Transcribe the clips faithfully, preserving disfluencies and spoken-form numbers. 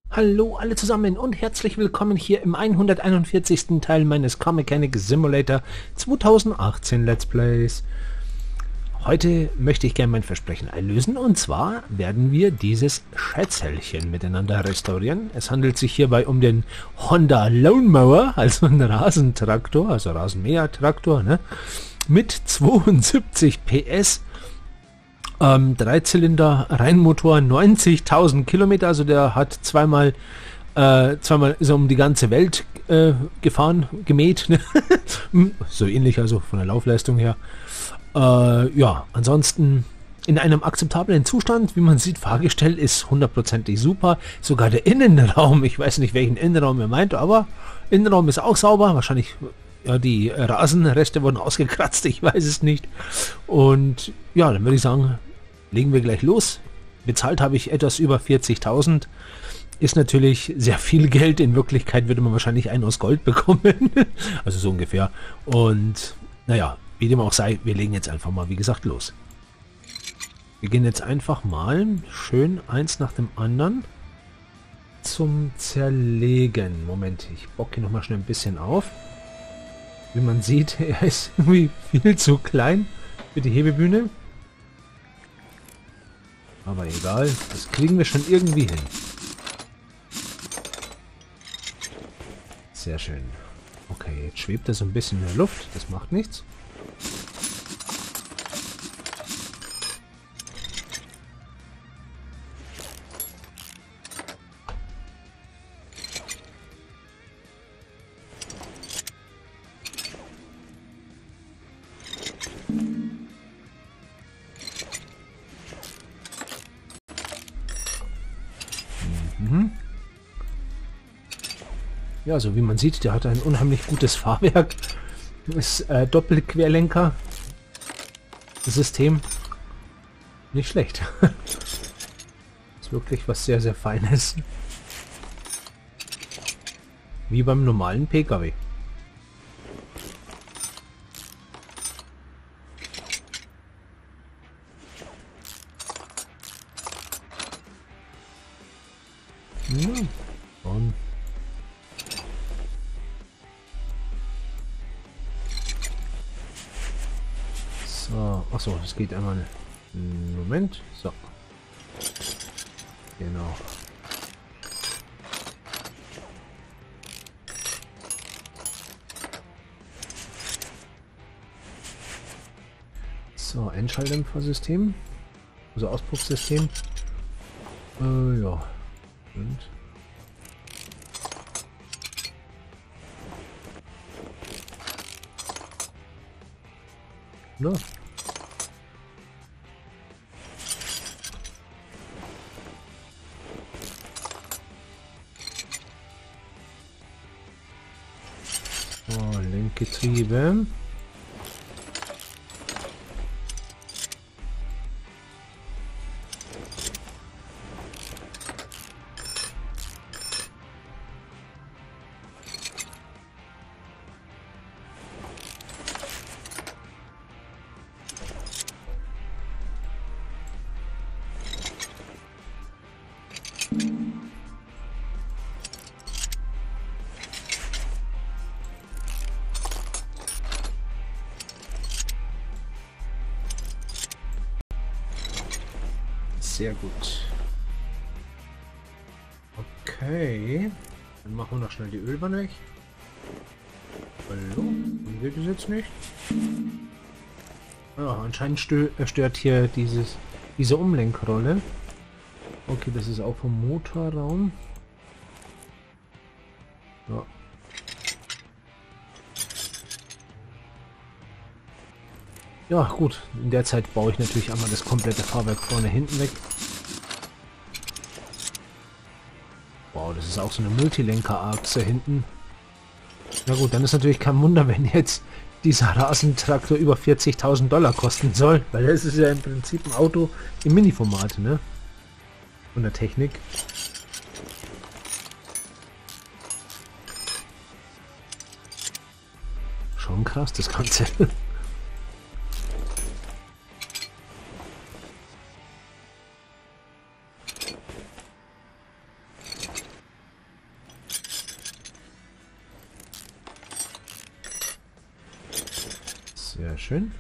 Hallo alle zusammen und herzlich willkommen hier im hunderteinundvierzigsten Teil meines Car Mechanic Simulator zweitausendachtzehn Let's Plays. Heute möchte ich gerne mein Versprechen einlösen, und zwar werden wir dieses Schätzhälchen miteinander restaurieren. Es handelt sich hierbei um den Honda Lawnmower, also einen Rasentraktor, also Rasenmäher-Traktor, ne? Mit zweiundsiebzig P S. Ähm, Dreizylinder Reihenmotor, neunzigtausend Kilometer, also der hat zweimal, äh, zweimal ist er um die ganze Welt äh, gefahren, gemäht, ne? So ähnlich, also von der Laufleistung her. Äh, ja, ansonsten in einem akzeptablen Zustand, wie man sieht, Fahrgestell ist hundertprozentig super, sogar der Innenraum, ich weiß nicht, welchen Innenraum er meint, aber Innenraum ist auch sauber, wahrscheinlich, ja, die Rasenreste wurden ausgekratzt, ich weiß es nicht. Und ja, dann würde ich sagen, legen wir gleich los. Bezahlt habe ich etwas über vierzigtausend. Ist natürlich sehr viel Geld. In Wirklichkeit würde man wahrscheinlich einen aus Gold bekommen. Also so ungefähr. Und naja, wie dem auch sei, wir legen jetzt einfach mal, wie gesagt, los. Wir gehen jetzt einfach mal schön eins nach dem anderen zum Zerlegen. Moment, ich bock hier nochmal schnell ein bisschen auf. Wie man sieht, er ist irgendwie viel zu klein für die Hebebühne. Aber egal, das kriegen wir schon irgendwie hin. Sehr schön. Okay, jetzt schwebt er so ein bisschen in der Luft, das macht nichts. Mhm. Ja, so wie man sieht, der hat ein unheimlich gutes Fahrwerk. Das äh, Doppelquerlenker System. Nicht schlecht. Ist wirklich was sehr, sehr Feines. Wie beim normalen P K W. Ja, und so, achso, das geht einmal. Moment, so. Genau. So, Endschalldämpfersystem. Also Auspuffsystem. Äh, ja. Und na. So, Lenkgetriebe. Sehr gut. Okay. Dann machen wir noch schnell die Ölwanne weg. Hallo? Wie geht es jetzt nicht? Ja, anscheinend stö stört hier dieses, diese Umlenkrolle. Okay, das ist auch vom Motorraum. Ja. Ja, gut. In der Zeit baue ich natürlich einmal das komplette Fahrwerk vorne hinten weg. Wow, das ist auch so eine Multilenker-Achse hinten. Na gut, dann ist natürlich kein Wunder, wenn jetzt dieser Rasentraktor über vierzigtausend Dollar kosten soll. Weil das ist ja im Prinzip ein Auto im Mini-Format, ne? Von der Technik. Schon krass, das Ganze. schön.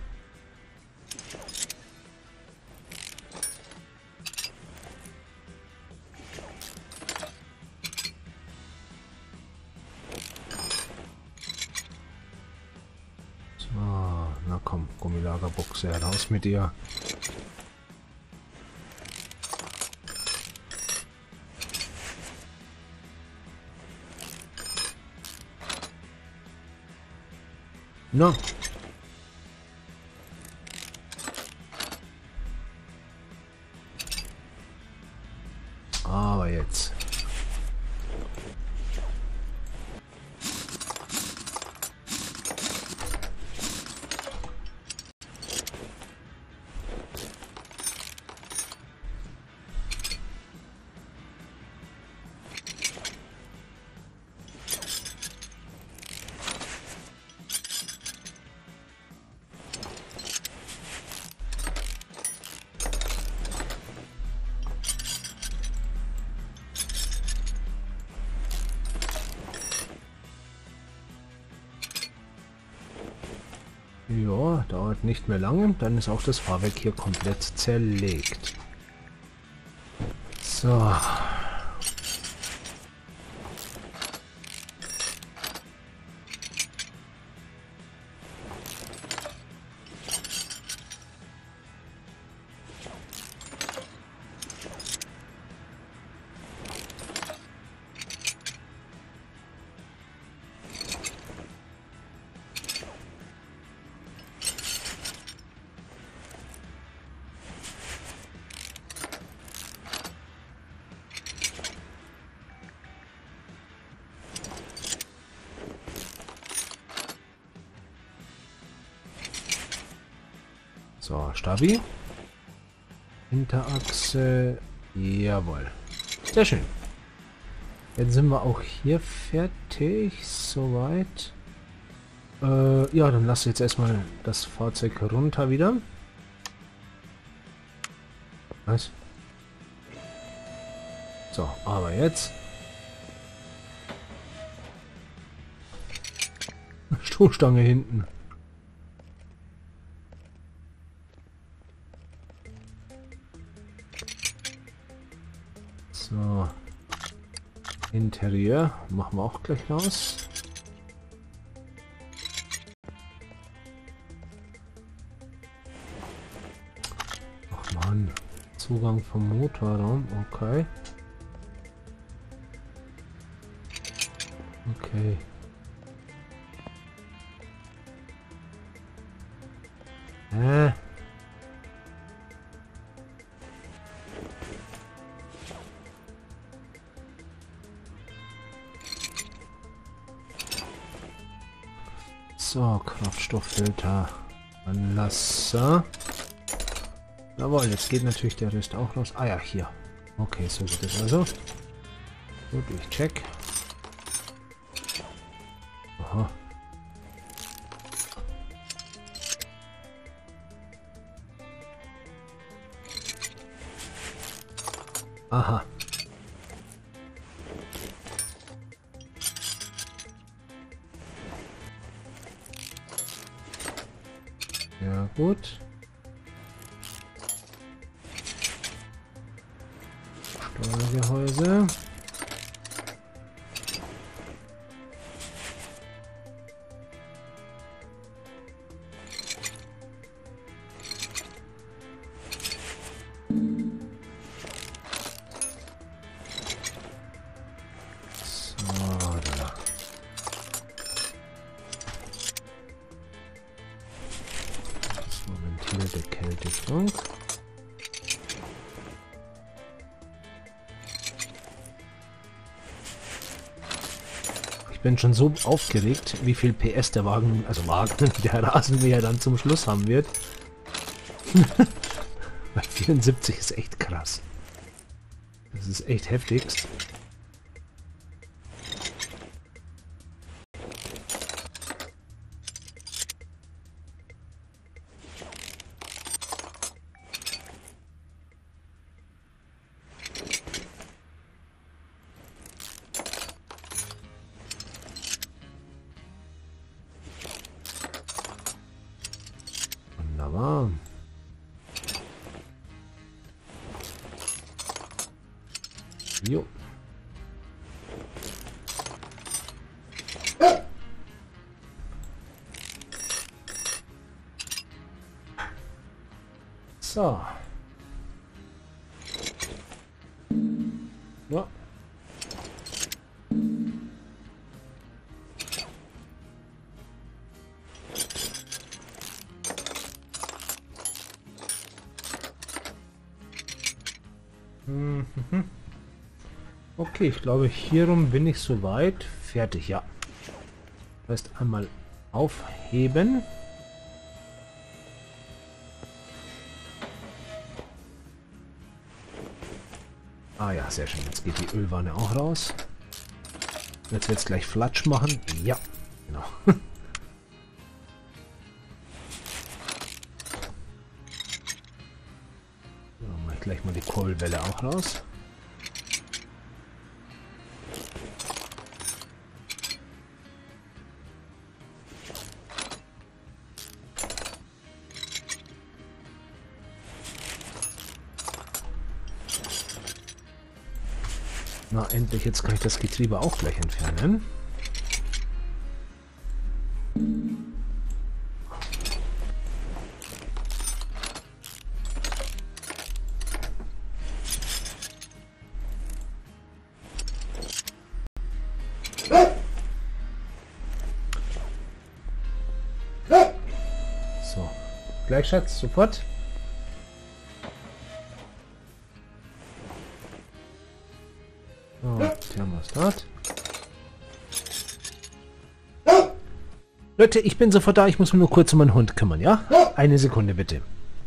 So, na komm, Gummilagerbuchse, heraus mit dir. No. Aber jetzt. Ja, dauert nicht mehr lange, dann ist auch das Fahrwerk hier komplett zerlegt. So. So, Stabi. Hinterachse. Jawohl. Sehr schön. Jetzt sind wir auch hier fertig. Soweit. Äh, ja, dann lass jetzt erstmal das Fahrzeug runter wieder. Was? So, aber jetzt. Stoßstange hinten. So. Interieur machen wir auch gleich raus. Ach man. Zugang vom Motorraum. Okay. Okay. Äh. So, Kraftstofffilter, Anlasser. Jawohl, jetzt geht natürlich der Rest auch raus. Ah ja, hier. Okay, so geht es also. Gut, ich check. Aha. Aha. Ja, gut. Steuergehäuse. Der Kältedichtung. Ich bin schon so aufgeregt, wie viel P S der Wagen, also Wagen, der Rasenmäher dann zum Schluss haben wird. Bei vierundsiebzig ist echt krass. Das ist echt heftigst. Jo. So. Ja. Mhm. Okay, ich glaube, hierum bin ich soweit fertig, ja. Das heißt, einmal aufheben. Ah ja, sehr schön. Jetzt geht die Ölwanne auch raus. Jetzt wird es gleich Flatsch machen. Ja, genau. So, mache ich gleich mal die Kohlwelle auch raus. Na, endlich, jetzt kann ich das Getriebe auch gleich entfernen. So, gleich, Schatz, sofort. So, Thermostat. Leute, ich bin sofort da. Ich muss mich nur kurz um meinen Hund kümmern, ja? Eine Sekunde bitte.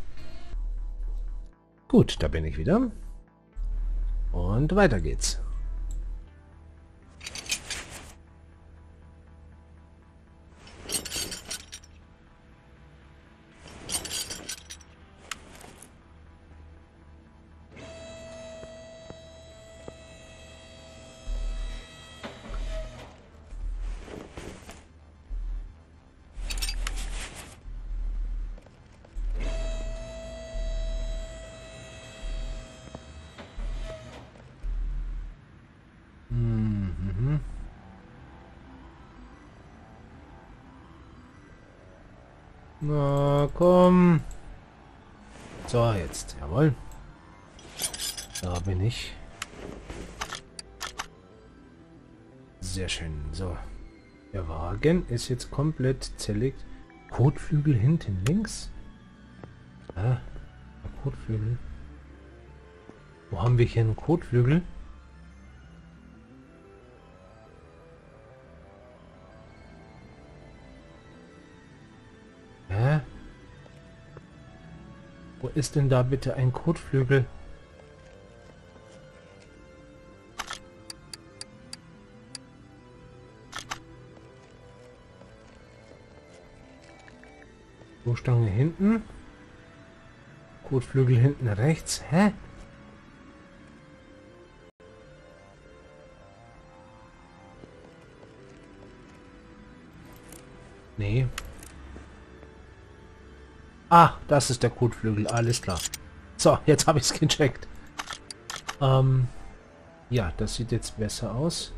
Gut, da bin ich wieder. Und weiter geht's. Mhm. Na komm. So, jetzt. Jawohl. Da bin ich. Sehr schön. So. Der Wagen ist jetzt komplett zerlegt. Kotflügel hinten links. Ah, der Kotflügel. Wo haben wir hier einen Kotflügel? Hä? Wo ist denn da bitte ein Kotflügel? Stoßstange hinten. Kotflügel hinten rechts. Hä? Nee. Ah, das ist der Kotflügel. Alles klar. So, jetzt habe ich es gecheckt. Ähm, ja, das sieht jetzt besser aus.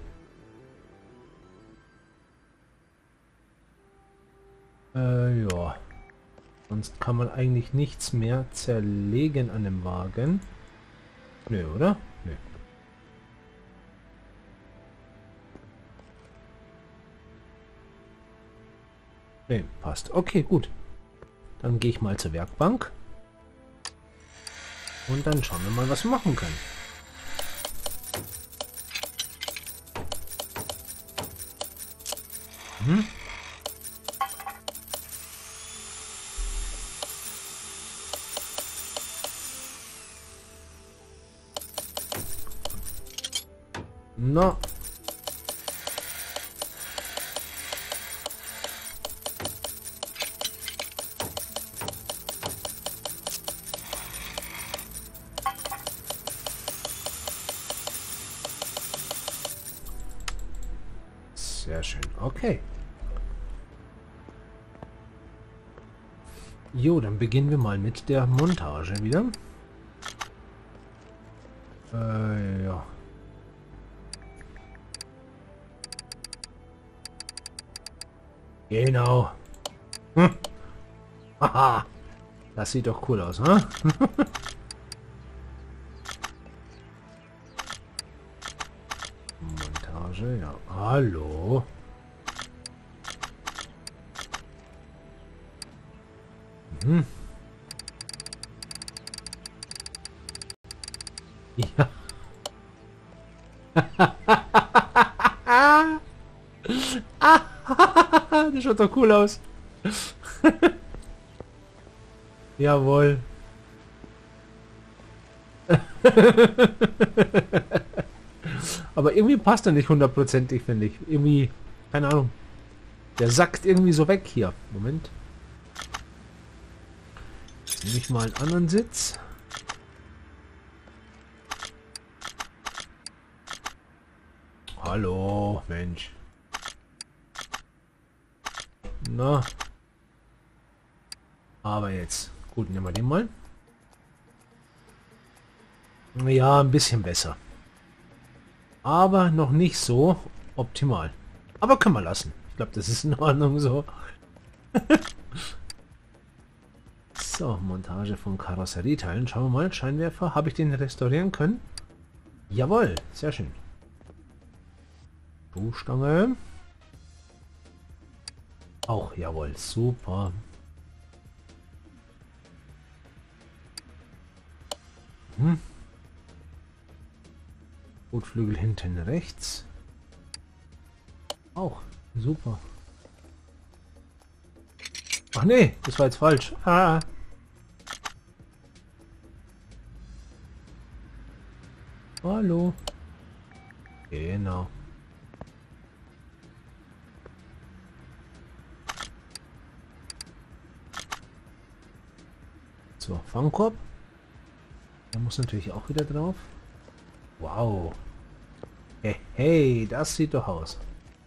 Äh, ja. Sonst kann man eigentlich nichts mehr zerlegen an dem Wagen. Nö, oder? Nö. Nee, passt. Okay, gut. Dann gehe ich mal zur Werkbank. Und dann schauen wir mal, was wir machen können. Hm? Na. Sehr schön. Okay. Jo, dann beginnen wir mal mit der Montage wieder. Äh, ja. Genau. Hm. Haha. Das sieht doch cool aus, ne? Montage, ja. Hallo. Mhm. Ja. Das schaut doch cool aus. Jawohl. Aber irgendwie passt er nicht hundertprozentig, finde ich. Irgendwie, keine Ahnung. Der sackt irgendwie so weg hier. Moment. Jetzt nehme ich mal einen anderen Sitz. Hallo, Mensch. Na. Aber jetzt. Gut, nehmen wir den mal. Ja, ein bisschen besser. Aber noch nicht so optimal. Aber können wir lassen. Ich glaube, das ist in Ordnung so. So, Montage von Karosserieteilen. Schauen wir mal. Scheinwerfer. Habe ich den restaurieren können? Jawohl, sehr schön. Stoßstange. Auch jawohl, super. Hm. Kotflügel hinten rechts. Auch super. Ach nee, das war jetzt falsch. Ah. Hallo. Genau. So, Fangkorb. Der muss natürlich auch wieder drauf. Wow. Hey, hey, das sieht doch aus.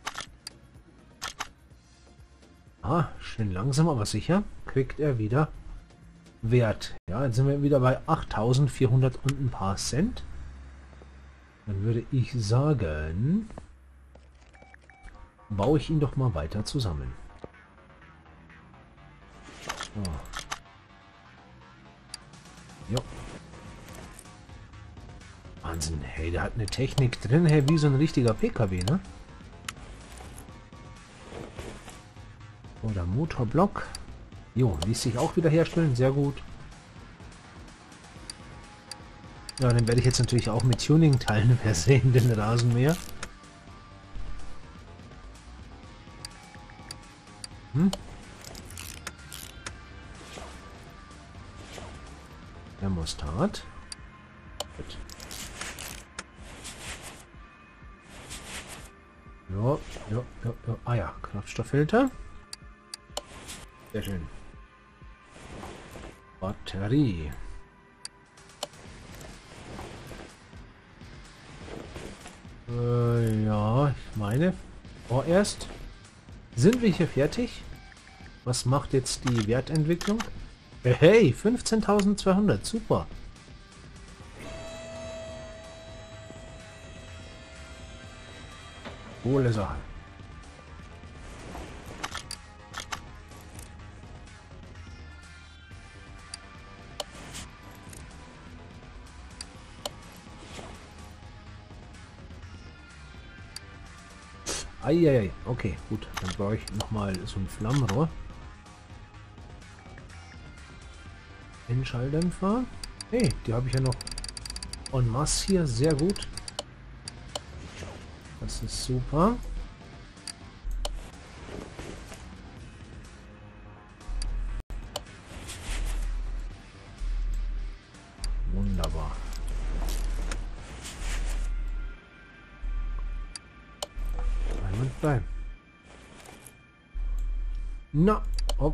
Ah, schön langsam, aber sicher kriegt er wieder Wert. Ja, jetzt sind wir wieder bei achttausendvierhundert und ein paar Cent. Dann würde ich sagen, baue ich ihn doch mal weiter zusammen. So. Jo. Wahnsinn, hey, der hat eine Technik drin, hey, wie so ein richtiger P K W, ne? Oder Motorblock. Jo, ließ sich auch wieder herstellen, sehr gut. Ja, dann werde ich jetzt natürlich auch mit Tuning-Teilen versehen, den Rasenmäher. Hm? Thermostat. Gut. Ja, ja, ja, ja. Ah ja, Kraftstofffilter. Sehr schön. Batterie. Äh, ja, ich meine, vorerst sind wir hier fertig. Was macht jetzt die Wertentwicklung? Hey, fünfzehntausendzweihundert, super. Coole Sache. Eieiei, okay, gut. Dann brauche ich nochmal so ein Flammenrohr. Endschalldämpfer. Hey, die habe ich ja noch en masse hier. Sehr gut. Das ist super. Wunderbar. Einwandfrei. Na, oh.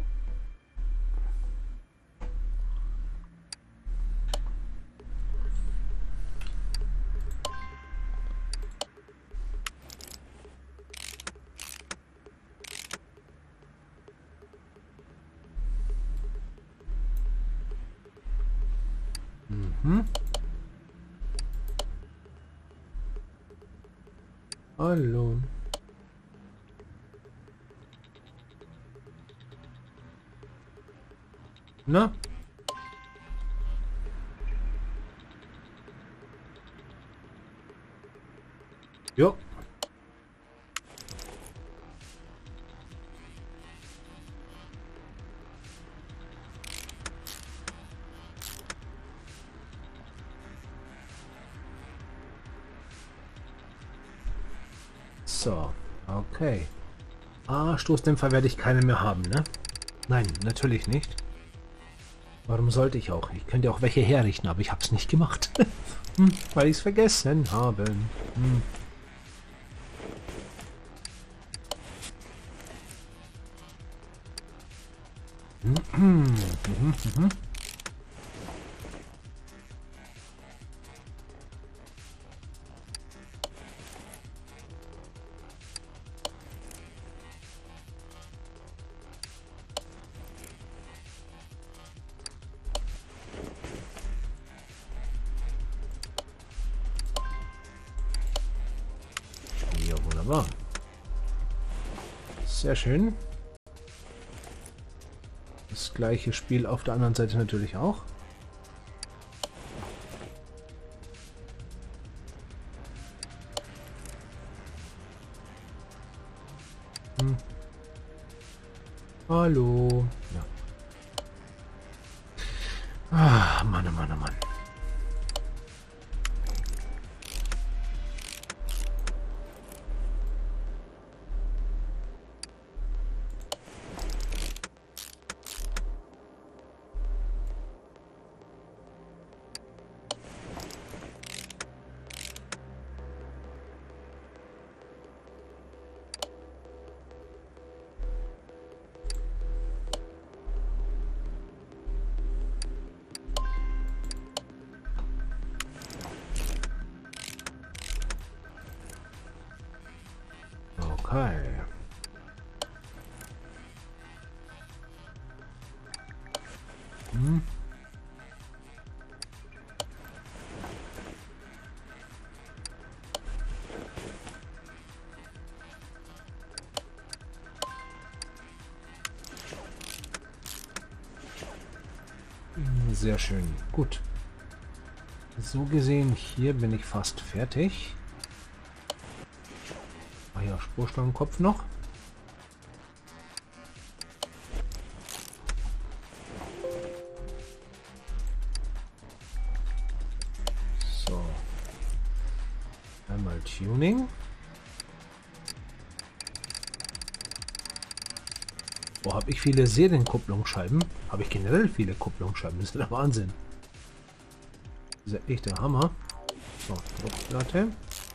Mhm. Hallo. Na? Jo. So, okay. Ah, Stoßdämpfer werde ich keine mehr haben, ne? Nein, natürlich nicht. Warum sollte ich auch? Ich könnte auch welche herrichten, aber ich habe es nicht gemacht. hm, weil ich es vergessen habe. Hm. Mhm, mhm, mhm. Ja, wunderbar. Sehr schön. Das gleiche Spiel auf der anderen Seite natürlich auch. Hm. Hallo. Ja. Ah, Mann, oh Mann, oh Mann. Okay. Hm. Sehr schön. Gut. So gesehen, hier bin ich fast fertig. Ah ja, Spurstangenkopf noch. So. Einmal Tuning. Wo habe ich viele Serienkupplungsscheiben? Habe ich generell viele Kupplungsscheiben? Das ist der Wahnsinn. Das ist ja echt der Hammer. So, Druckplatte.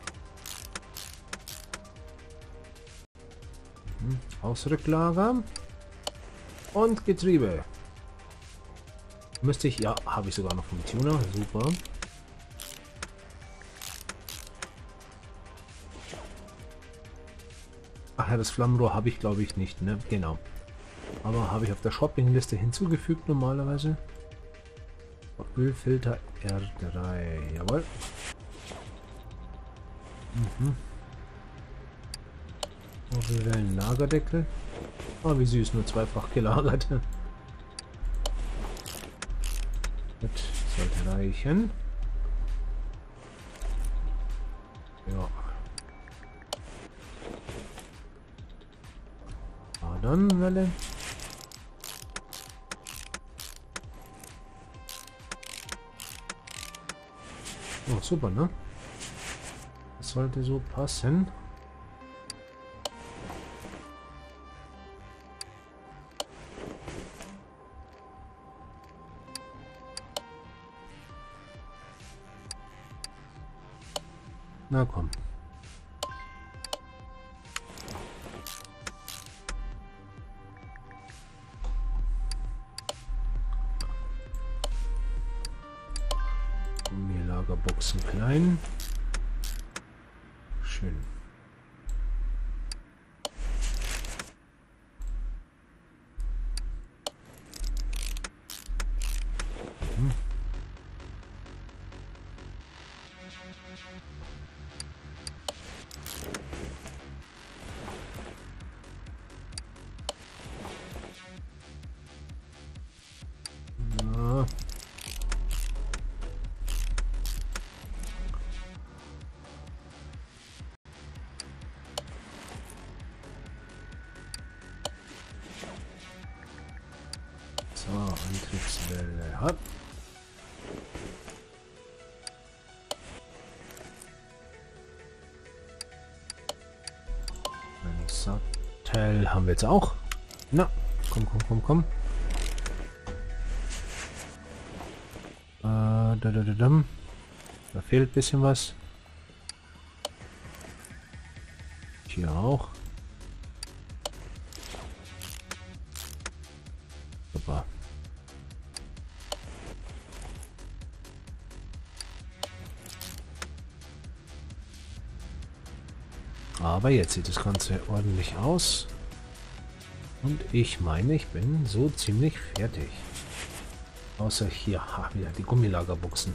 Mhm. Ausrücklager. Und Getriebe. Müsste ich, ja, habe ich sogar noch vom Tuner. Super. Ach ja, das Flammenrohr habe ich, glaube ich, nicht, ne? Genau. Aber habe ich auf der Shoppingliste hinzugefügt normalerweise. Ölfilter R drei. Jawohl. Mhm. Wellen Lagerdeckel. Oh, wie süß, nur zweifach gelagert. Gut, sollte reichen. Ja. Adernwelle. Oh, super, ne? Das sollte so passen. Na komm. Gummilagerboxen klein. Schön. Hm. Antriebswelle. Hopp. Ein Sattel haben wir jetzt auch. Na, komm, komm, komm, komm. Äh, da, da, da, da. Da fehlt ein bisschen was. Hier auch. Super. Aber jetzt sieht das Ganze ordentlich aus. Und ich meine, ich bin so ziemlich fertig. Außer hier, ha, wieder die Gummilagerbuchsen.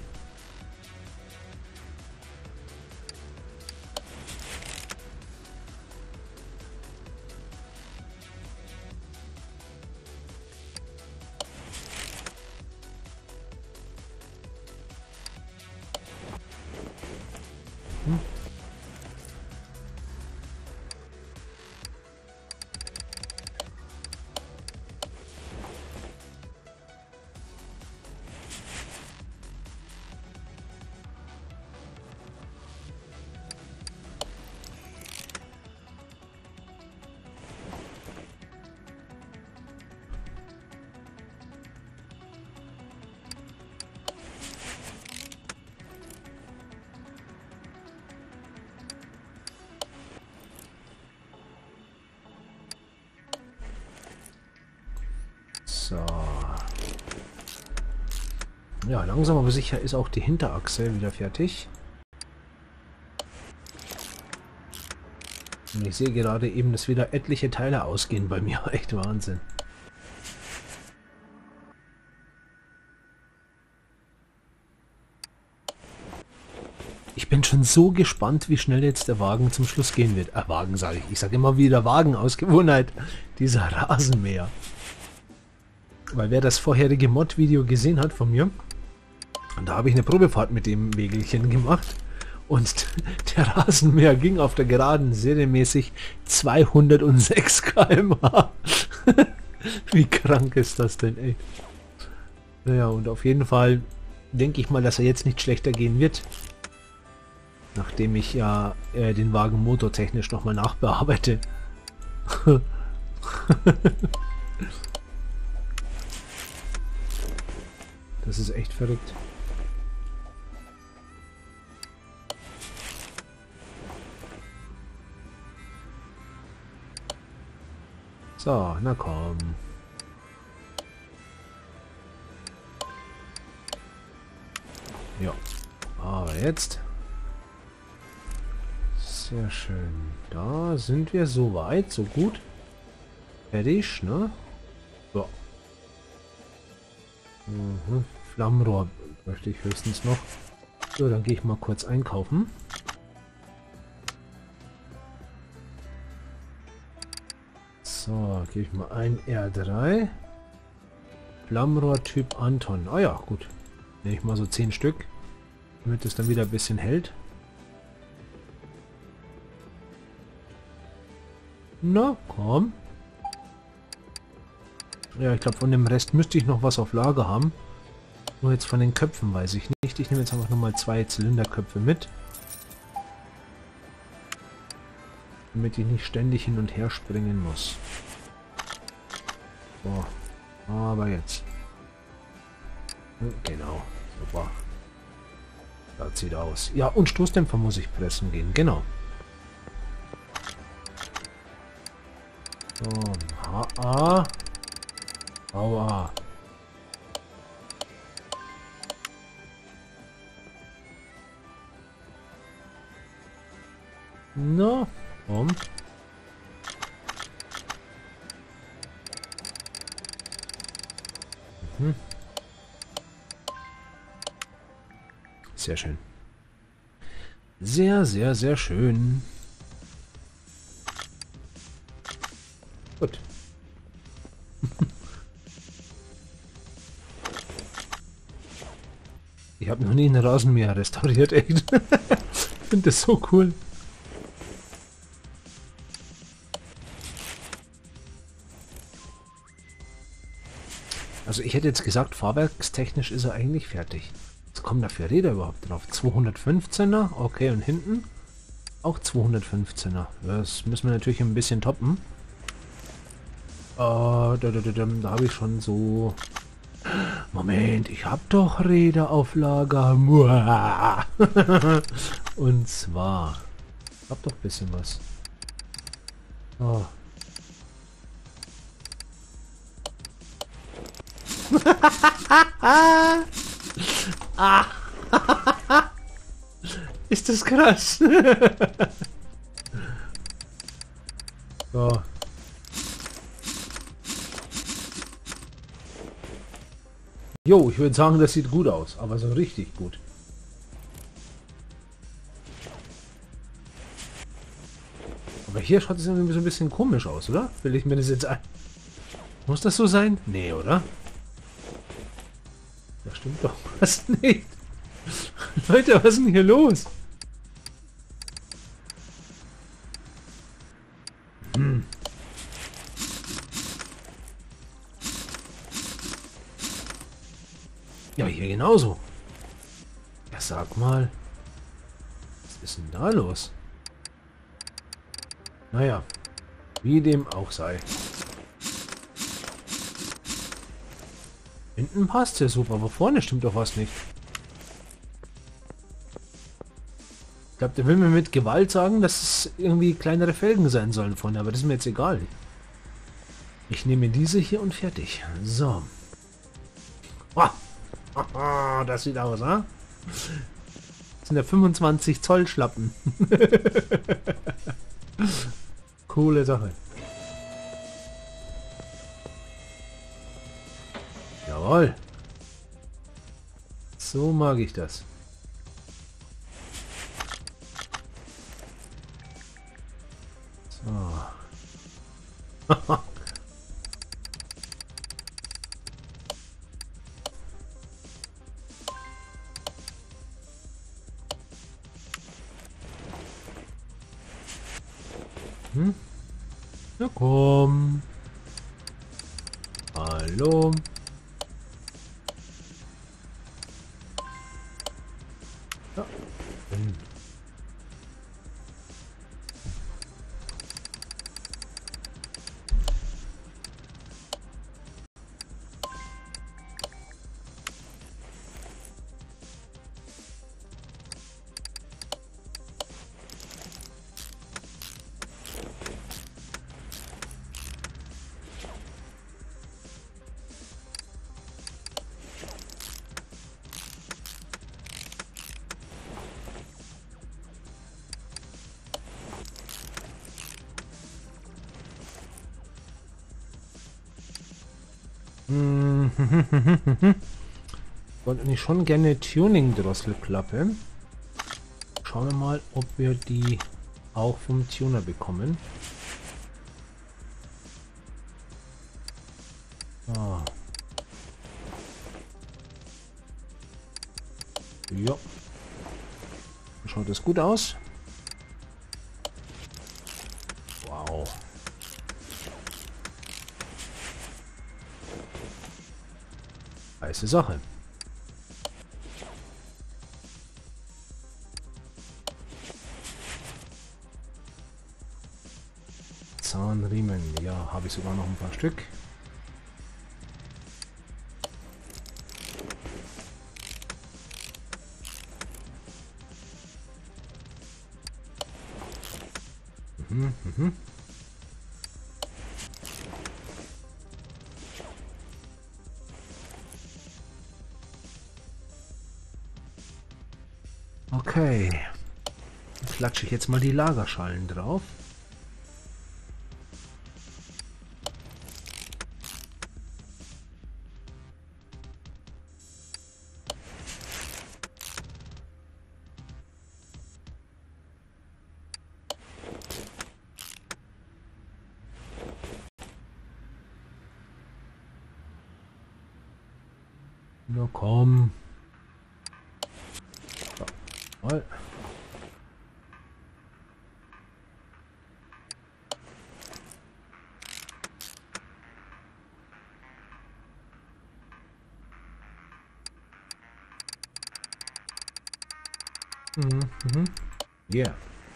Hm. So. Ja, langsam aber sicher ist auch die Hinterachse wieder fertig. Und ich sehe gerade eben, dass wieder etliche Teile ausgehen bei mir. Echt Wahnsinn. Ich bin schon so gespannt, wie schnell jetzt der Wagen zum Schluss gehen wird. Äh, Wagen sage ich. Ich sage immer wieder Wagen aus Gewohnheit. Dieser Rasenmäher. Weil wer das vorherige Mod-Video gesehen hat von mir, da habe ich eine Probefahrt mit dem Wägelchen gemacht und der Rasenmäher ging auf der Geraden serienmäßig zweihundertsechs Kilometer pro Stunde. Wie krank ist das denn, ey? Naja, und auf jeden Fall denke ich mal, dass er jetzt nicht schlechter gehen wird. Nachdem ich ja äh, den Wagen motortechnisch nochmal nachbearbeite. Das ist echt verrückt. So, na komm. Ja, aber jetzt. Sehr schön. Da sind wir so weit, so gut. Fertig, ne? So. Mhm. Flammenrohr möchte ich höchstens noch. So, dann gehe ich mal kurz einkaufen. So, gebe ich mal ein R drei. Flammenrohr Typ Anton. Ah ja, gut. Nehme ich mal so zehn Stück, damit es dann wieder ein bisschen hält. Na, komm. Ja, ich glaube, von dem Rest müsste ich noch was auf Lager haben. Nur jetzt von den Köpfen weiß ich nicht. Ich nehme jetzt einfach nochmal zwei Zylinderköpfe mit. Damit ich nicht ständig hin und her springen muss. So, aber jetzt. Genau, super. Das sieht aus. Ja, und Stoßdämpfer muss ich pressen gehen, genau. So, H A. Aua. Na, komm. Mhm. Sehr schön. Sehr, sehr, sehr schön. Gut. Ich habe noch nie einen Rasenmäher restauriert, echt. Ich finde das so cool. Also ich hätte jetzt gesagt, fahrwerkstechnisch ist er eigentlich fertig. Was kommen da für Räder überhaupt drauf? zweihundertfünfzehner, okay, und hinten auch zweihundertfünfzehner. Das müssen wir natürlich ein bisschen toppen. Äh, da, da, da, da, da habe ich schon so... Moment, ich habe doch Räder auf Lager. Muah. Und zwar... Ich hab doch ein bisschen was. Oh. Ah. Ist das krass? So. Jo, ich würde sagen, das sieht gut aus, aber so richtig gut. Aber hier schaut es irgendwie so ein bisschen komisch aus, oder? Will ich mir das jetzt ein... Muss das so sein? Nee, oder? Das stimmt doch was nicht. Leute, was ist denn hier los? Hm. Ja, hier genauso. Ja, sag mal. Was ist denn da los? Naja, wie dem auch sei. Hinten passt ja super, aber vorne stimmt doch was nicht. Ich glaube, der will mir mit Gewalt sagen, dass es irgendwie kleinere Felgen sein sollen vorne, aber das ist mir jetzt egal. Ich nehme diese hier und fertig. So. Oh. Das sieht aus, ha? Das sind ja fünfundzwanzig Zoll Schlappen. Coole Sache. Jawohl. So mag ich das. So. hm? Na komm. Hallo. Ja. Hm. Hm. Ich wollte eigentlich schon gerne Tuning-Drosselklappe. Schauen wir mal, ob wir die auch vom Tuner bekommen. Ah. Ja. Schaut das gut aus? Wow. Heiße Sache. Zahnriemen. Ja, habe ich sogar noch ein paar Stück. Mhm, mhm. Okay. Klatsche ich jetzt mal die Lagerschalen drauf. Na komm. So, mal. Mhm. Mhm. Yeah.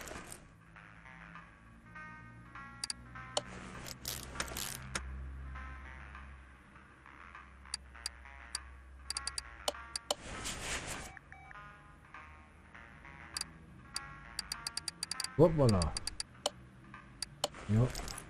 Hoppala. Ja.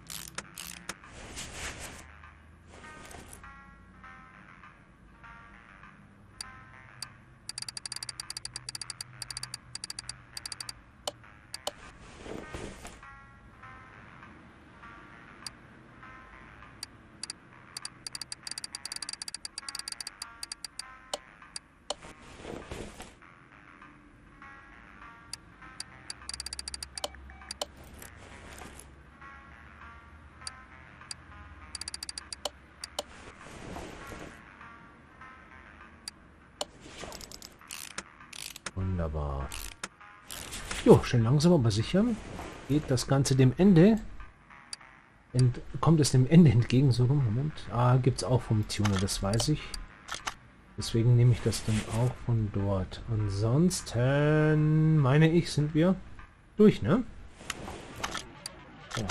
Wunderbar. Jo, schön langsam aber sicher geht das Ganze dem Ende. Ent kommt es dem Ende entgegen, so rum. Moment. Ah, gibt es auch vom Tuner, das weiß ich. Deswegen nehme ich das dann auch von dort. Ansonsten, meine ich, sind wir durch, ne? Ja.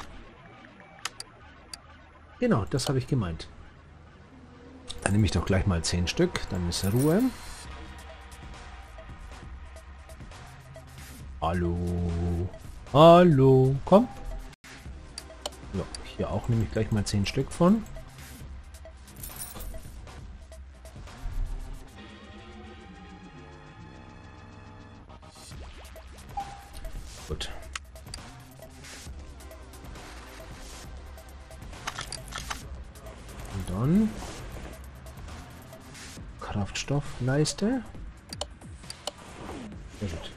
Genau, das habe ich gemeint. Dann nehme ich doch gleich mal zehn Stück, dann ist Ruhe. Hallo. Hallo. Komm. Ja, hier auch nehme ich gleich mal zehn Stück von. Gut. Und dann Kraftstoffleiste. Sehr gut.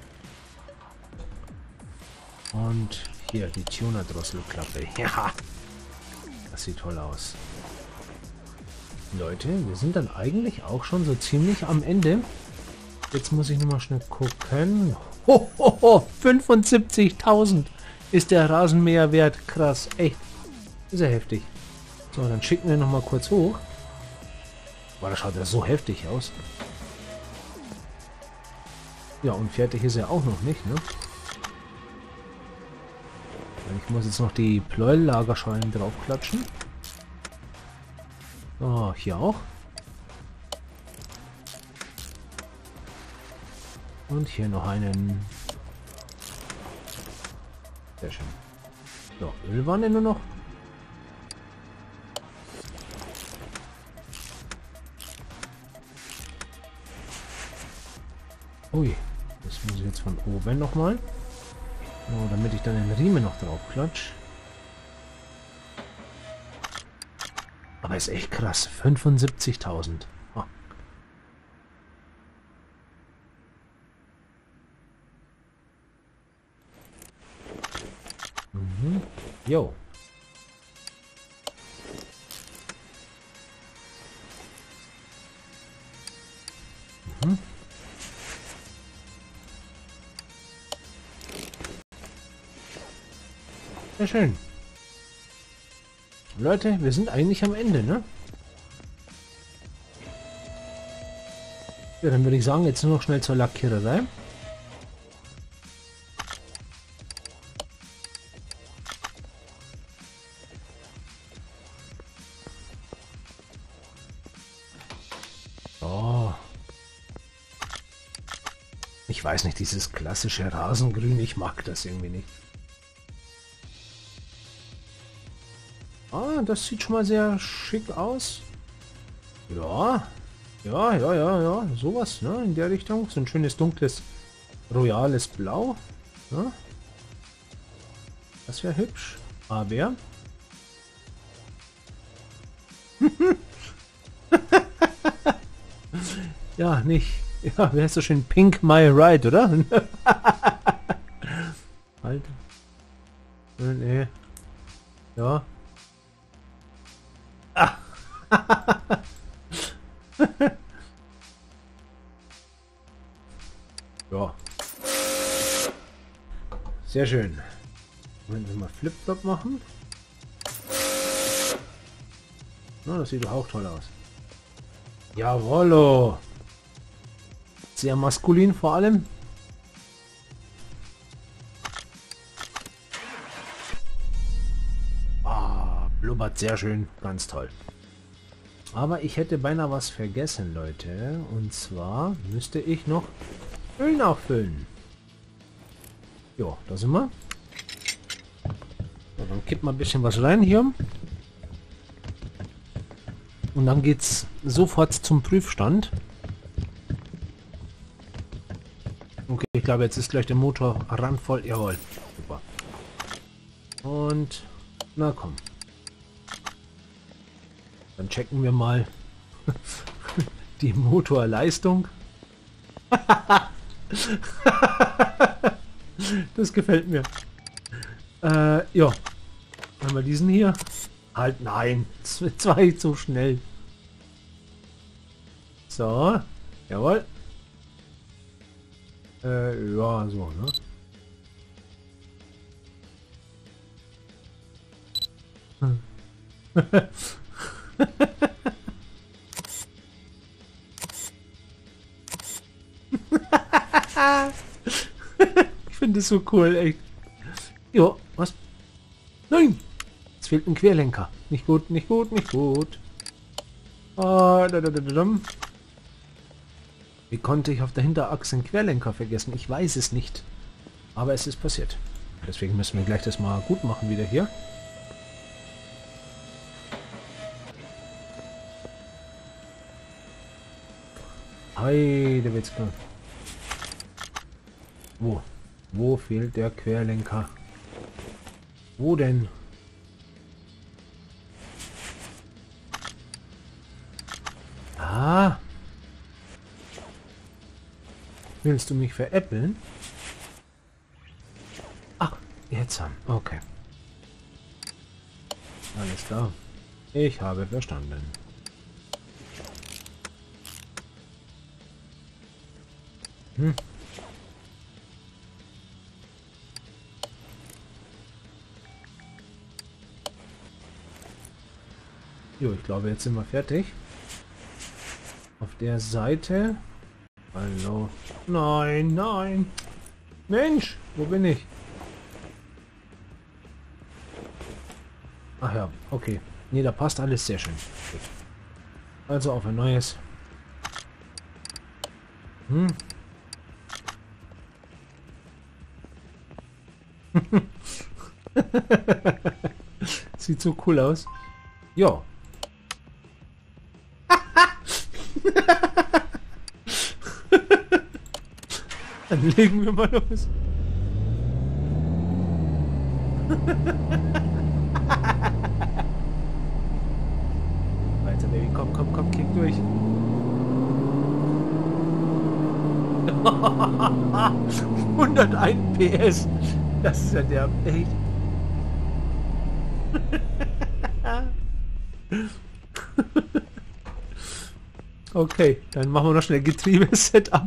Und hier die Tuner-Drosselklappe. Ja, das sieht toll aus. Leute, wir sind dann eigentlich auch schon so ziemlich am Ende. Jetzt muss ich noch mal schnell gucken. Ho, ho, ho, fünfundsiebzigtausend ist der Rasenmäher wert. Krass, echt. Ist ja heftig. So, dann schicken wir noch mal kurz hoch. Boah, das schaut ja so heftig aus. Ja, und fertig ist er auch noch nicht, ne? Ich muss jetzt noch die Pleuel-Lagerschalen draufklatschen. Oh, hier auch. Und hier noch einen. Sehr schön. So, Ölwanne nur noch. Ui, das muss ich jetzt von oben nochmal. So, damit ich dann den Riemen noch drauf klatsch. Aber ist echt krass. fünfundsiebzigtausend. Ah. Mhm. Jo. Mhm. Sehr schön. Leute, wir sind eigentlich am Ende, ne? Ja, dann würde ich sagen, jetzt nur noch schnell zur Lackiererei. Oh. Ich weiß nicht, dieses klassische Rasengrün, ich mag das irgendwie nicht. Ah, das sieht schon mal sehr schick aus. Ja, ja, ja, ja, ja, sowas, ne, in der Richtung. So ein schönes dunkles, royales Blau. Ne? Das wäre hübsch. Aber... ja, nicht. Ja, wäre so schön Pink My Ride, oder? Halt. Nee. Ja. Ah. Ja. Sehr schön. Wenn wir mal Flip-Flop machen. Na, das sieht doch auch toll aus. Jawollo. Sehr maskulin vor allem. Blubbert sehr schön, ganz toll. Aber ich hätte beinahe was vergessen, Leute. Und zwar müsste ich noch Öl nachfüllen. Jo, da sind wir. So, dann kippt mal ein bisschen was rein hier. Und dann geht's sofort zum Prüfstand. Okay, ich glaube, jetzt ist gleich der Motor randvoll. Jawohl. Super. Und na komm. Dann checken wir mal die Motorleistung. Das gefällt mir. Äh, ja. Haben wir diesen hier? Halt, nein. Zwei zu schnell. So. Jawohl. Äh, ja, so, ne? Hm. Ich finde es so cool, echt. Jo, was? Nein! Es fehlt ein Querlenker. Nicht gut, nicht gut, nicht gut. Ah, da, da, da, da. Wie konnte ich auf der Hinterachse einen Querlenker vergessen? Ich weiß es nicht. Aber es ist passiert. Deswegen müssen wir gleich das mal gut machen wieder hier. Heide Witzke. Wo? Wo fehlt der Querlenker? Wo denn? Ah. Willst du mich veräppeln? Ach, jetzt haben. Okay. Alles klar. Ich habe verstanden. Hm. Jo, ich glaube, jetzt sind wir fertig. Auf der Seite. Hallo. Nein, nein. Mensch, wo bin ich? Ach ja, okay. Nee, da passt alles sehr schön. Gut. Also auf ein neues. Hm. Sieht so cool aus. Ja. Dann legen wir mal los. Weiter, Baby. Komm, komm, komm, kick durch. hunderteins P S. Das ist ja der echt. Okay, dann machen wir noch schnell Getriebe-Setup.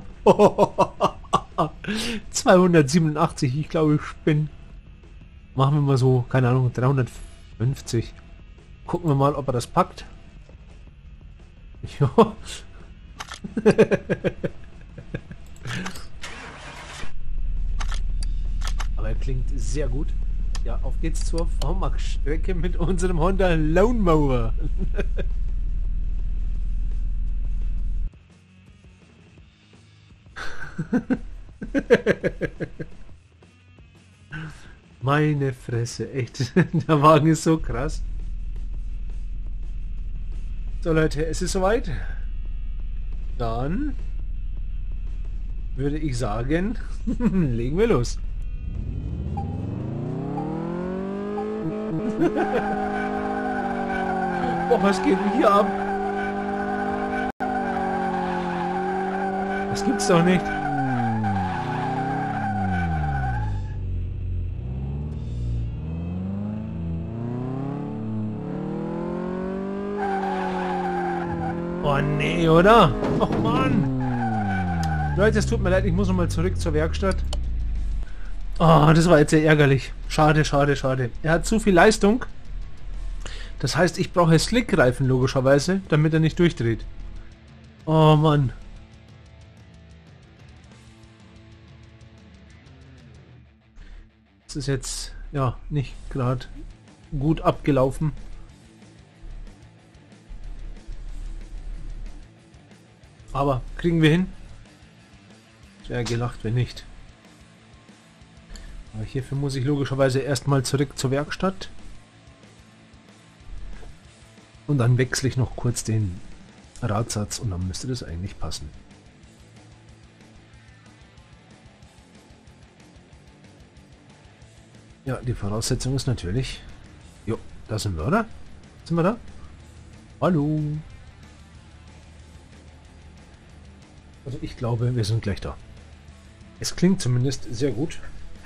zweihundertsiebenundachtzig, ich glaube, ich bin. Machen wir mal so, keine Ahnung, dreihundertfünfzig. Gucken wir mal, ob er das packt. Ja. Aber er klingt sehr gut. Ja, auf geht's zur V MAX-Strecke mit unserem Honda Lone Mower. Meine Fresse, echt. Der Wagen ist so krass. So Leute, es ist soweit. Dann würde ich sagen, legen wir los. Oh, was geht denn hier ab? Das gibt's doch nicht. Oh nee, oder? Och Mann. Leute, es tut mir leid, ich muss noch mal zurück zur Werkstatt. Oh, das war jetzt sehr ärgerlich. Schade, schade, schade. Er hat zu viel Leistung. Das heißt, ich brauche Slick-Reifen logischerweise, damit er nicht durchdreht. Oh Mann. Das ist jetzt ja nicht gerade gut abgelaufen. Aber kriegen wir hin. Wäre gelacht, wenn nicht. Aber hierfür muss ich logischerweise erstmal zurück zur Werkstatt. Und dann wechsle ich noch kurz den Radsatz und dann müsste das eigentlich passen. Ja, die Voraussetzung ist natürlich... Jo, da sind wir, oder? Sind wir da? Hallo? Also ich glaube, wir sind gleich da. Es klingt zumindest sehr gut.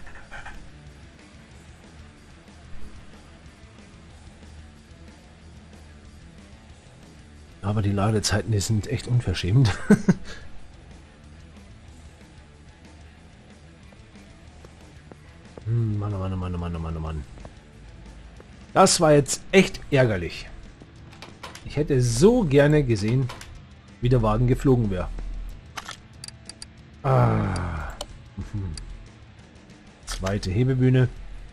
Aber die Ladezeiten, die sind echt unverschämt. hm, Mann, oh Mann, oh Mann, oh Mann, oh Mann, oh Mann. Das war jetzt echt ärgerlich. Ich hätte so gerne gesehen, wie der Wagen geflogen wäre. Ah. Mhm. Zweite Hebebühne.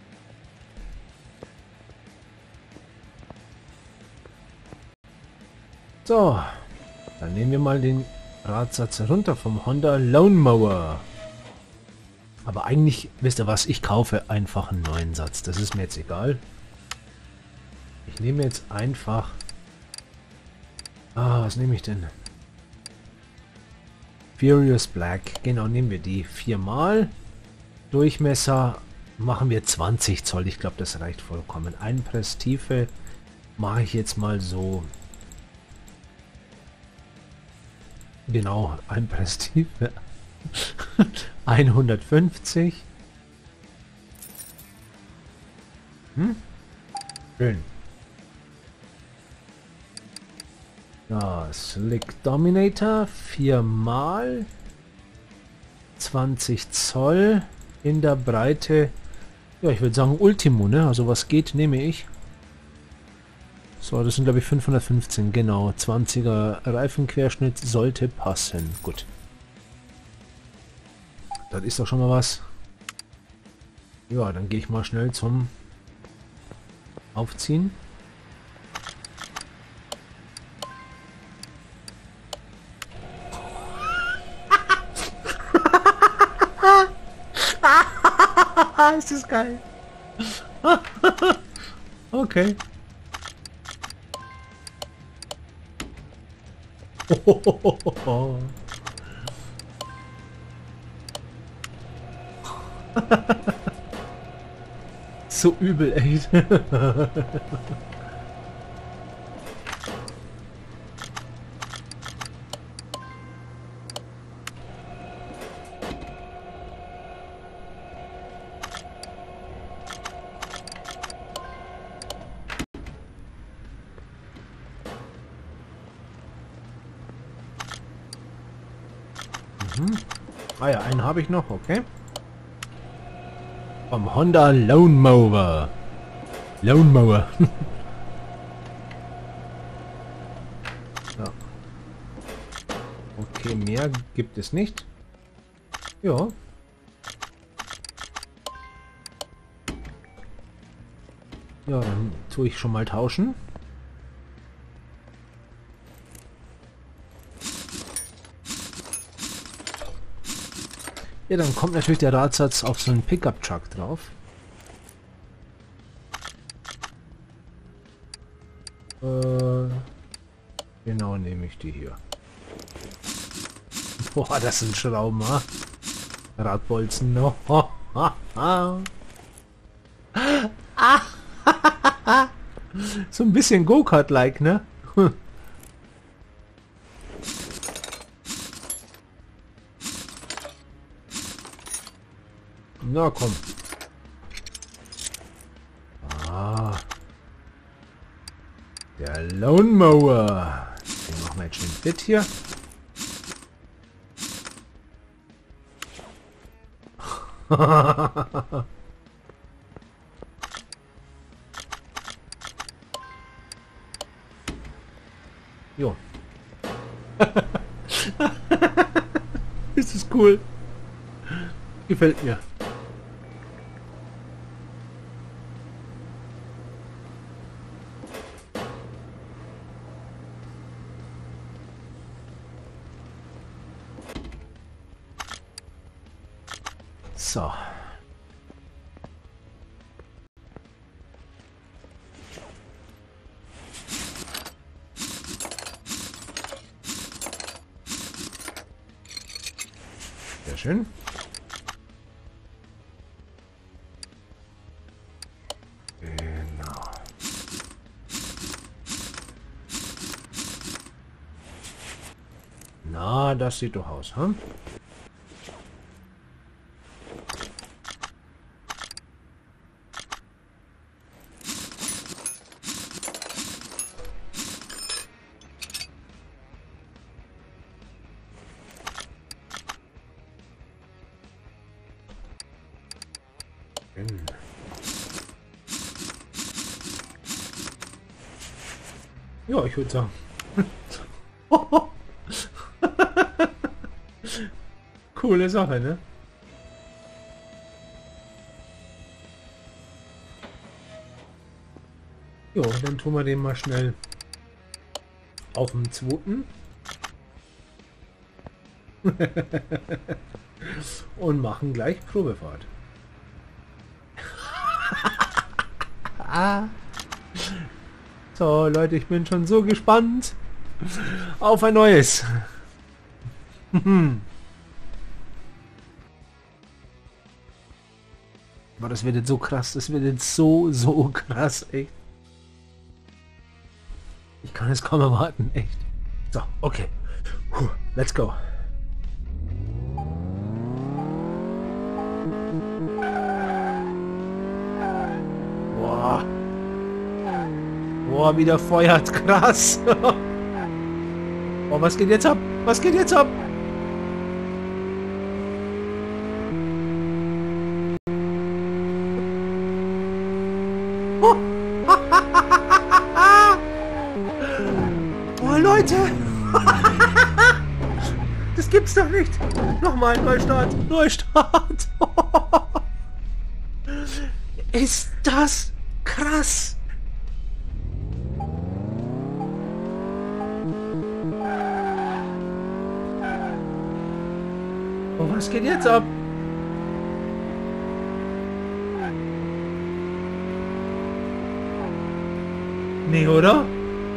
So, dann nehmen wir mal den Radsatz runter vom Honda Lawnmower. Aber eigentlich, wisst ihr was, ich kaufe einfach einen neuen Satz. Das ist mir jetzt egal. Ich nehme jetzt einfach... Ah, was nehme ich denn? Furious Black. Genau, nehmen wir die viermal. Durchmesser machen wir zwanzig Zoll. Ich glaube, das reicht vollkommen. Einpresstiefe mache ich jetzt mal so... Genau, Einpresstiefe. hundertfünfzig. Hm? Schön. Ja, Slick Dominator. Viermal. zwanzig Zoll. In der Breite. Ja, ich würde sagen Ultimo, ne? Also was geht, nehme ich. So, das sind glaube ich fünfhundertfünfzehn, genau. zwanziger Reifenquerschnitt sollte passen. Gut. Das ist doch schon mal was. Ja, dann gehe ich mal schnell zum Aufziehen. Ist das geil. Okay. So übel, echt. mhm. Ah ja, einen habe ich noch, okay. Vom Honda Lawnmower. Lawnmower. Ja. Okay, mehr gibt es nicht. Ja. Ja, dann tue ich schon mal tauschen. Ja, dann kommt natürlich der Radsatz auf so einen Pickup-Truck drauf. Äh, genau, nehme ich die hier. Boah, das sind Schrauben, ha? Radbolzen noch. No. So ein bisschen Go-Kart-like, ne? Na komm. Ah. Der Lawnmower. Den machen wir jetzt schön fit hier. Jo. Ist es cool. Gefällt mir. So. Sehr schön. Genau. Na, das sieht doch aus, hm? Ja, ich würde sagen. Coole Sache, ne? Jo, dann tun wir den mal schnell auf dem zweiten. Und machen gleich Probefahrt. Ah. So, Leute, ich bin schon so gespannt auf ein neues. Aber das wird jetzt so krass, das wird jetzt so, so krass, echt. Ich kann es kaum erwarten, echt. So, okay. Puh, let's go. Boah. Boah, wie der feuert, krass. Oh, was geht jetzt ab? Was geht jetzt ab? Oh, oh Leute. Das gibt's doch nicht. Nochmal, Neustart. Neustart. Ist das krass? Oh, was geht jetzt ab? Nee, oder?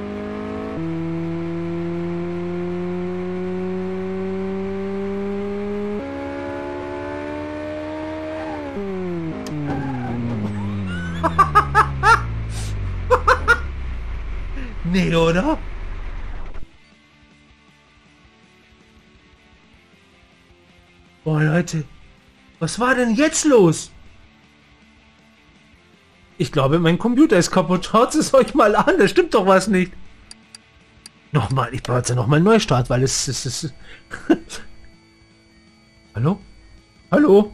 Nee, oder? Boah, Leute, was war denn jetzt los? Ich glaube, mein Computer ist kaputt. Schaut es euch mal an, da stimmt doch was nicht. Nochmal, ich brauche jetzt ja nochmal einen Neustart, weil es ist... Es, es Hallo? Hallo?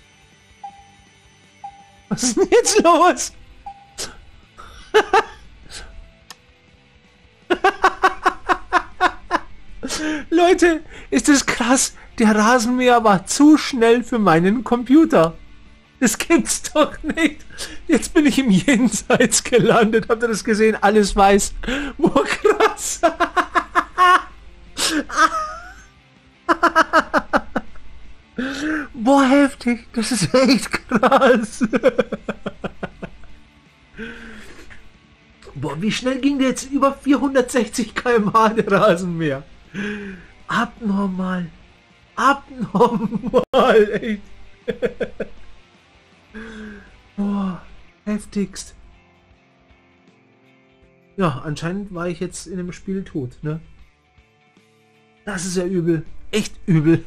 Was ist denn jetzt los? Leute, ist das krass? Der Rasenmäher war zu schnell für meinen Computer. Das gibt's doch nicht. Jetzt bin ich im Jenseits gelandet. Habt ihr das gesehen? Alles weiß. Boah, krass. Boah, heftig. Das ist echt krass. Boah, wie schnell ging der jetzt? Über vierhundertsechzig Kilometer pro Stunde der Rasenmäher. Abnormal. Abnormal, echt. Boah, heftigst. Ja, anscheinend war ich jetzt in dem Spiel tot, ne? Das ist ja übel. Echt übel.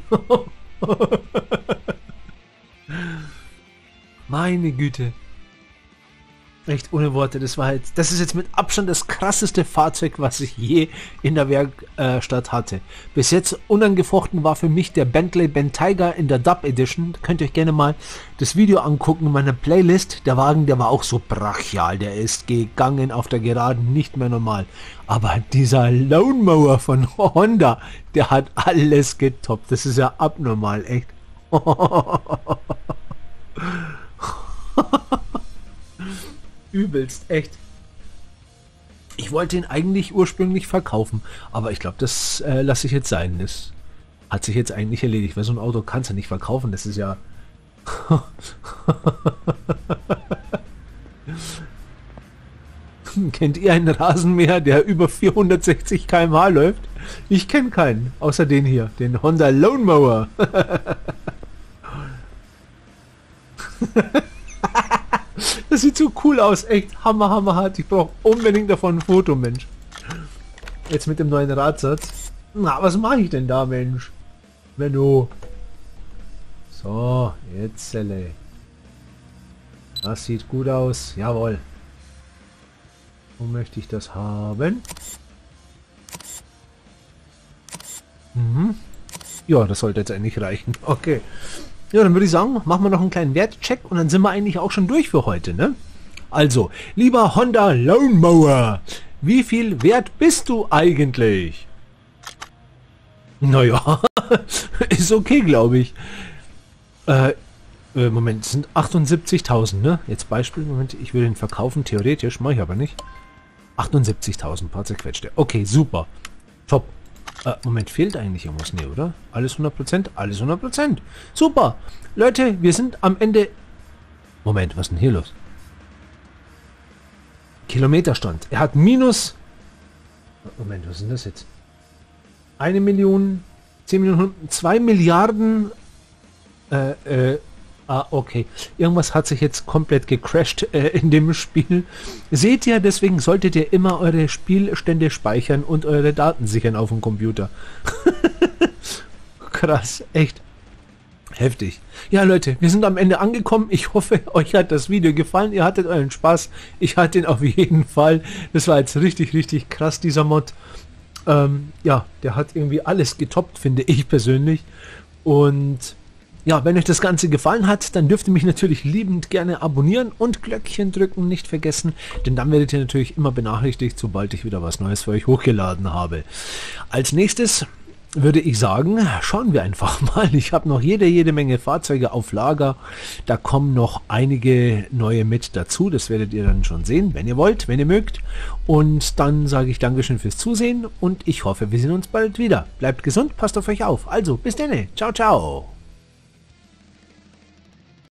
Meine Güte. Echt ohne Worte, das war halt, das ist jetzt mit Abstand das krasseste Fahrzeug, was ich je in der Werkstatt hatte. Bis jetzt unangefochten war für mich der Bentley Bentayga in der Dub Edition. Könnt ihr euch gerne mal das Video angucken in meiner Playlist. Der Wagen, der war auch so brachial, der ist gegangen auf der Geraden, nicht mehr normal. Aber dieser Lone Mower von Honda, der hat alles getoppt. Das ist ja abnormal, echt. Übelst, echt. Ich wollte ihn eigentlich ursprünglich verkaufen, aber ich glaube, das äh, lasse ich jetzt sein. Das hat sich jetzt eigentlich erledigt, weil so ein Auto kannst du nicht verkaufen. Das ist ja Kennt ihr einen Rasenmäher, der über vierhundertsechzig Kilometer pro Stunde läuft? Ich kenne keinen, außer den hier, den Honda Lone Mower. Das sieht so cool aus, echt hammer, hammer hart. Ich brauche unbedingt davon ein Foto, Mensch. Jetzt mit dem neuen Radsatz. Na, was mache ich denn da, Mensch? Menno. So, jetzt Zelle. Das sieht gut aus, jawohl. Wo möchte ich das haben? Mhm. Ja, das sollte jetzt eigentlich reichen. Okay. Ja, dann würde ich sagen, machen wir noch einen kleinen Wertcheck und dann sind wir eigentlich auch schon durch für heute, ne? Also, lieber Honda Lone Mower, wie viel wert bist du eigentlich? Naja, ist okay, glaube ich. Äh, äh, Moment, es sind achtundsiebzigtausend, ne? Jetzt Beispiel, Moment, ich will ihn verkaufen, theoretisch, mache ich aber nicht. achtundsiebzigtausend, paar zerquetschte. Okay, super. Top. Äh, Moment, fehlt eigentlich irgendwas? Nee, oder? Alles hundert Prozent? Alles hundert Prozent. Super. Leute, wir sind am Ende... Moment, was ist denn hier los? Kilometerstand. Er hat minus... Moment, was ist denn das jetzt? Eine Million, zehn Millionen, zwei Milliarden... Äh, äh... Ah, okay. Irgendwas hat sich jetzt komplett gecrashed äh, in dem Spiel. Seht ihr, deswegen solltet ihr immer eure Spielstände speichern und eure Daten sichern auf dem Computer. Krass, echt. Heftig. Ja, Leute, wir sind am Ende angekommen. Ich hoffe, euch hat das Video gefallen. Ihr hattet euren Spaß. Ich hatte ihn auf jeden Fall. Das war jetzt richtig, richtig krass, dieser Mod. Ähm, ja, der hat irgendwie alles getoppt, finde ich persönlich. Und... ja, wenn euch das Ganze gefallen hat, dann dürft ihr mich natürlich liebend gerne abonnieren und Glöckchen drücken nicht vergessen, denn dann werdet ihr natürlich immer benachrichtigt, sobald ich wieder was Neues für euch hochgeladen habe. Als nächstes würde ich sagen, schauen wir einfach mal. Ich habe noch jede, jede Menge Fahrzeuge auf Lager. Da kommen noch einige neue mit dazu. Das werdet ihr dann schon sehen, wenn ihr wollt, wenn ihr mögt. Und dann sage ich Dankeschön fürs Zusehen und ich hoffe, wir sehen uns bald wieder. Bleibt gesund, passt auf euch auf. Also, bis dann. Ciao, ciao.